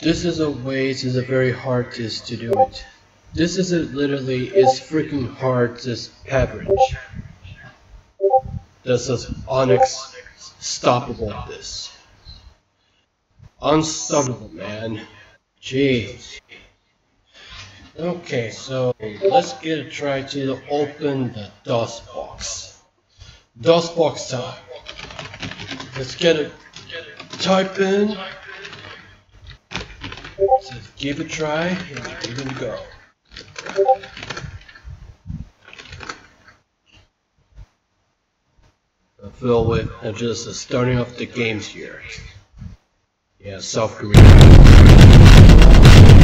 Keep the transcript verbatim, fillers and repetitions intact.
This is a way, this is a very hard test to do it. This is a, literally is freaking hard this average. This is unstoppable this. Unstoppable, man. Jeez. Okay, so let's get a try to open the DOS box. DOS box time. Let's get it. Type in. So give it a try and give it a go. I feel with uh, just uh, starting off the games here. Yeah, South Korea.